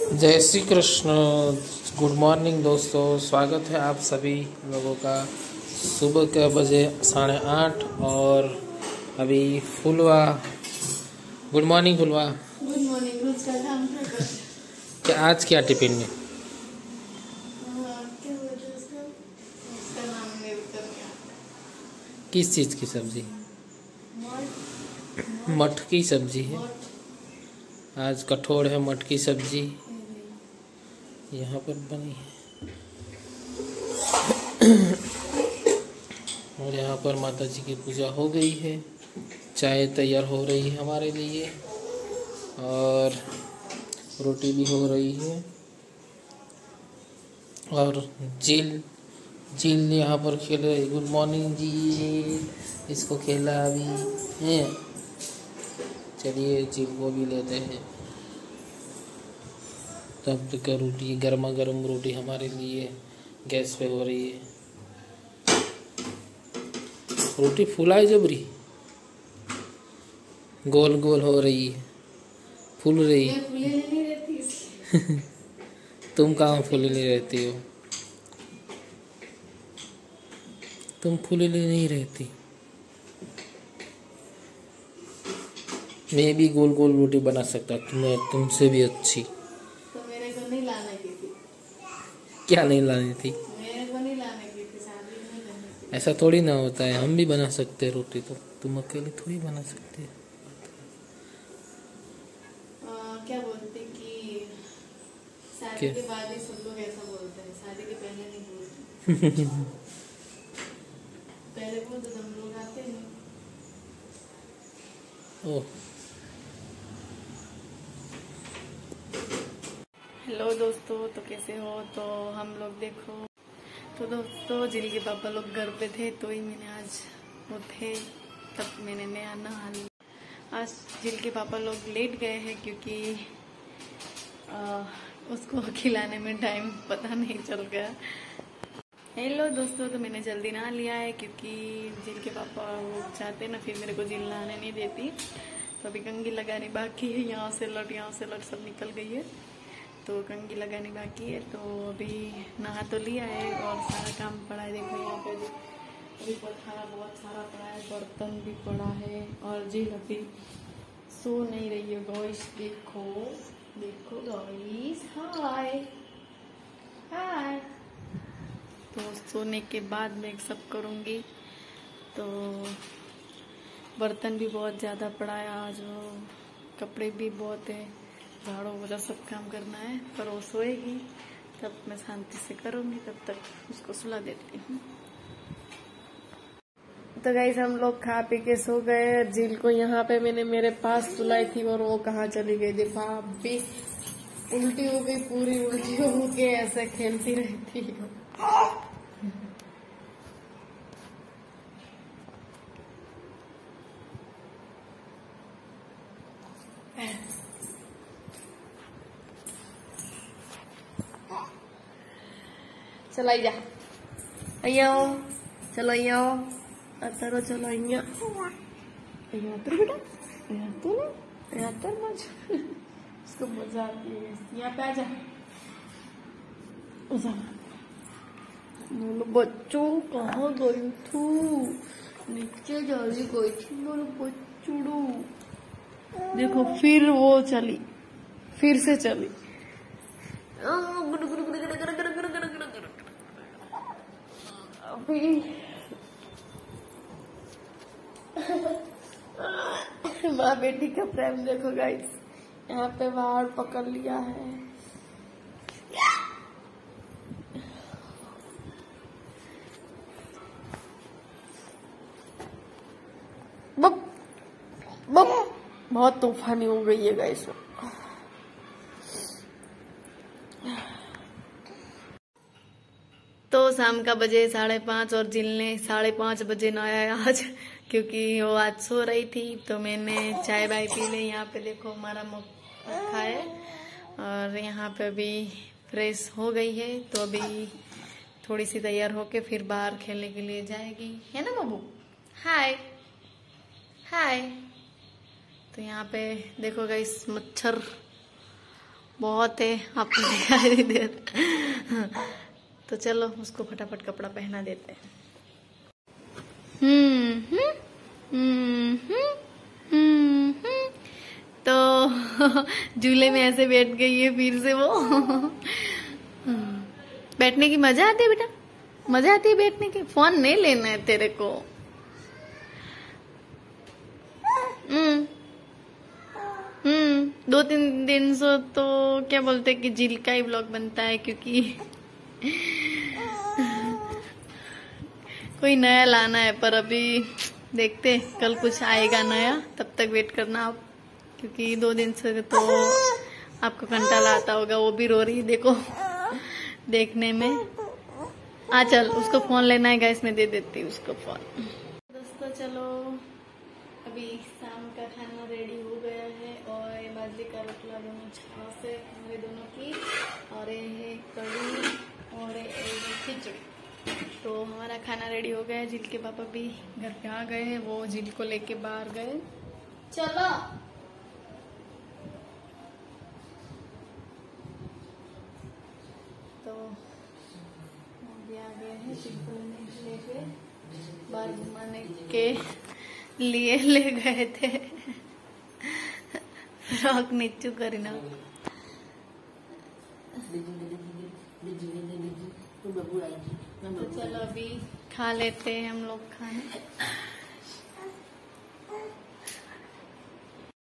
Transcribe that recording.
जय Shri Krishna. Good morning दोस्तों, स्वागत है आप सभी लोगों का। सुबह के बजे 8:30 और अभी Phulwa. Good morning Phulwa. Good morning. रोज का काम क्या आज क्या टिफिन में? क्या बोलते हैं उसका नाम मेरे को नहीं आता। किस चीज़ की सब्जी? मठ मठ की सब्जी है। आज कठोर है, मठ की सब्जी यहाँ पर बनी है। और यहाँ पर माता जी की पूजा हो गई है, चाय तैयार हो रही है हमारे लिए और रोटी भी हो रही है। और झील झील यहाँ पर खेल रही। गुड मॉर्निंग जी। इसको खेला अभी है। चलिए झील को भी लेते हैं। तब तक रोटी, गर्मा गर्म रोटी हमारे लिए गैस पे हो रही है। रोटी फुलाई जबरी, गोल गोल हो रही है, फूल रही है। फूले नहीं रहती तुम कहाँ फूली नहीं रहती हो? तुम फूली नहीं रहती। मैं भी गोल गोल रोटी बना सकता, तुम्हें तुमसे भी अच्छी। तो मेरे को नहीं लाने की थी। क्या नहीं लानी थी? मेरे को नहीं लाने की थी, शादी नहीं करनी थी। ऐसा थोड़ी ना होता है, हम भी बना सकते हैं रोटी। तो तुम अकेले थोड़ी बना सकते हो। क्या बोलते कि शादी के बाद ही सब लोग ऐसा बोलते हैं, शादी के पहले नहीं बोलते। पहले बोलते तो हम लोग आते नहीं। ओह, हेलो दोस्तों, तो कैसे हो? तो हम लोग देखो, तो दोस्तों जिल के पापा लोग घर पे थे, तो ही मैंने आज वो थे तब मैंने नया नहा लिया। आज जिल के पापा लोग लेट गए हैं क्योंकि उसको खिलाने में टाइम पता नहीं चल गया। हेलो दोस्तों, तो मैंने जल्दी नहा लिया है क्योंकि जिल के पापा वो चाहते ना फिर मेरे को जिल नहाने नहीं देती। तो अभी कंघी लगानी बाकी है। यहाँ से लट सब निकल गई है, तो कंघी लगानी बाकी है। तो अभी नहा तो लिया है और सारा काम पड़ा है। देखो यहाँ पे अभी पथारा बहुत सारा पड़ा है, बर्तन भी पड़ा है और जिल अभी सो नहीं रही है। गॉइस देखो देखो गॉइस, हाय हाय। तो सोने के बाद मैं सब करूँगी। तो बर्तन भी बहुत ज़्यादा पड़ा है आज, कपड़े भी बहुत है, झाड़ू वगैरह सब काम करना है। पर वो सोएगी तब मैं शांति से करूँगी, तब तक उसको सुला देती हूँ। तो गाइस हम लोग खा पी के सो गए। झील को यहाँ पे मैंने मेरे पास सुलाई थी और वो कहाँ चली गई। देखो आप भी उल्टी हो गई, पूरी उल्टी हो के ऐसे खेलती रहती है। चलो आइया, अयो चलो अयो अतरो, चलो अयो अतर बेटा, अतर मजा, उसको मजा आती है। यहाँ पे आजा, बोलो बच्चों कहाँ गई तू? नीचे जल्दी गई थी बोलो बच्चू। देखो फिर वो चली, फिर से चली। अभी माँ बेटी का प्रेम देखो गाइस। यहाँ पे बाहर पकड़ लिया है। बप बप, बहुत तूफानी हो गई है गाइस। तो शाम का बजे 5:30 और जिल ने 5:30 बजे नहाया आज, क्योंकि वो आज सो रही थी। तो मैंने चाय बाय पी ली। यहाँ पे देखो हमारा मुख रखा है और यहाँ पे अभी फ्रेश हो गई है। तो अभी थोड़ी सी तैयार होके फिर बाहर खेलने के लिए जाएगी, है ना बाबू? हाय हाय। तो यहाँ पे देखो गाइस मच्छर बहुत है, आपको दिखाई नहीं दे रहा। तो चलो उसको फटाफट कपड़ा पहना देते हैं। तो झूले में ऐसे बैठ गई है फिर से वो। बैठने की मजा आती है बेटा, मजा आती है बैठने की। फोन नहीं लेना है तेरे को। 2-3 दिन से तो क्या बोलते कि झील का ही ब्लॉग बनता है, क्योंकि कोई नया लाना है। पर अभी देखते कल कुछ आएगा नया, तब तक वेट करना आप, क्योंकि 2 दिन से तो आपको कंटाला आता होगा। वो भी रो रही है देखो देखने में। चल उसको फोन लेना है गाइस, मैं दे देती हूँ उसको फोन। दोस्तों चलो अभी शाम का खाना रेडी हो गया है, और ये बाजरे का रोटला दोनों छाछ है हमारे दोनों की, और ये है कढ़ी, और ये खिचड़ी। तो हमारा खाना रेडी हो गया है। झील के पापा भी घर पे आ गए हैं, वो झील को लेके बाहर गए। चलो तो अभी आ गए हैं, झील को लेके बाहर घुमाने के लिए ले गए थे। फ्रॉक नीचू करी ना। तो चलो अभी खा लेते हैं हम लोग खाना।